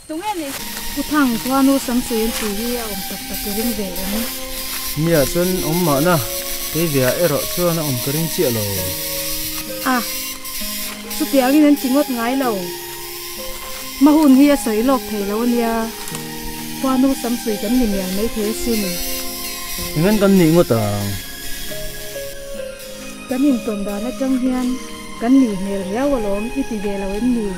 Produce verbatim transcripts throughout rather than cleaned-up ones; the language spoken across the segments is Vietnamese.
đúng em này cô thằng qua nu sáng sớm từ đi ông tập tập cái rinh về em mía chân ông mở na cái việc ở đó chưa nó ông cái rinh chia rồi à chút tiếng đi nên chính ngót ngái lầu mà hồn hia sấy lọc thầy lâu nia qua nu sáng sớm cái mình nhà mấy thế xưa mình nên con nỉ ngót à cái mình tuần đó là trong hiên cái nỉ nè léo vào lốm khi thì về là em nỉ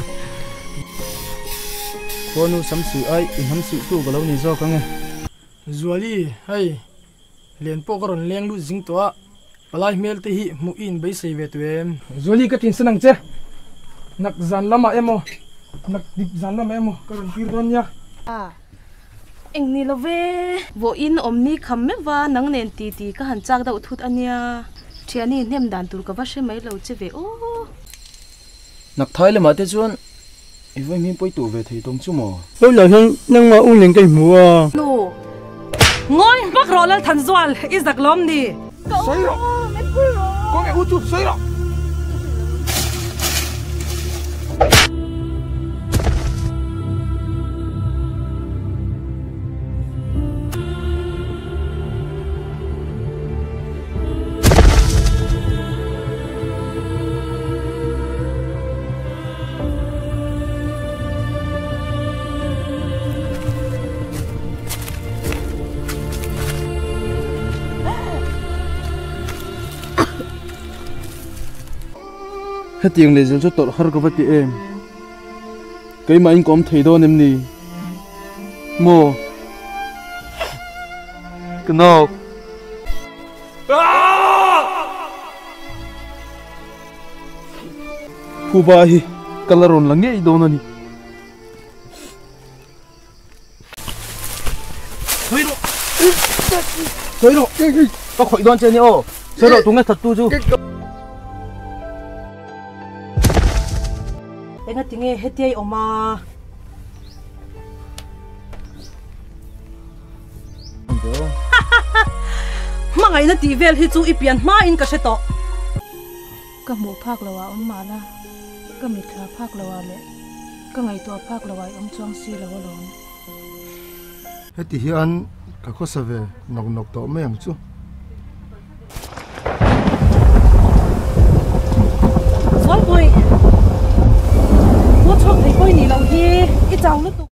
con nu sắm sửa ai in hâm sửa tu vào lâu nỉ do con nghe zuali hay liền po karon leng lu jing to palai mel te hi mu in bai sei ve tu em zuali ka tin sanang che nak zan lama emo nak dip zan lama emo karon tir don ya à anh ni lo ve vô in om ni kham me wa nang nen ti ti ka han chak da uthut ania thiani nem dan tur ka va she mai lo che ve o nặc thái là mà thế chuan ý với mình bôi tủ về thì tông chú mò tôi là thằng nang ma u ling cái mua no ngồi bắt rồi lên thành doal is đặc lom đi sai rồi con nghe u chút sai rồi hết tiền để cho tội khăn có vật chị em cái mà anh có thấy đâu em nì mồ cái nào khu ba hi coloron lăng nghe đâu nè thôi rồi rồi rồi có khỏi đoan chơi nhau rồi rồi tụi nghe thật tu chú anh nói tiếng hết tiệt ông mà mà ngày nó đi về thì chú ít biển mà in cái gì đó ka mu phak lawa om ma la ka mi tha phak lawa le ka ngai to phak lawa om chong si lawa lon hết thì hiền cả khó sao về nọc nọc to mấy anh chú rồi boy tôi chọn thấy boy này lâu hi ít chào nữa